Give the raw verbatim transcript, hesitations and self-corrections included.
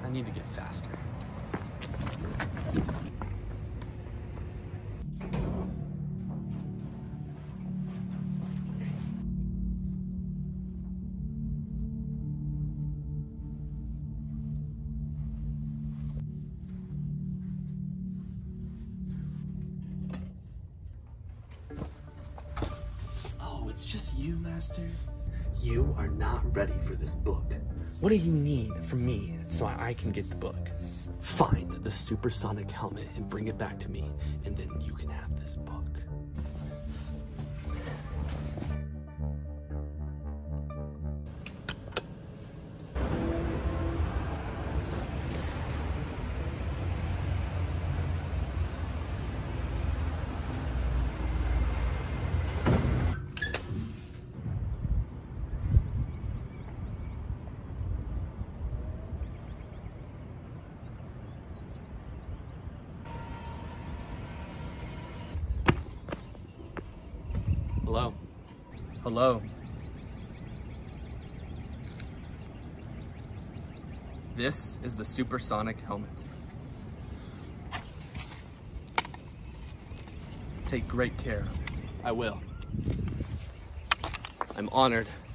I need to get faster. Oh, it's just you, Master? You are not ready for this book. What do you need from me so I can get the book? Find the supersonic helmet and bring it back to me, and then you can have this book. Hello? Hello? This is the supersonic helmet. Take great care of it. I will. I'm honored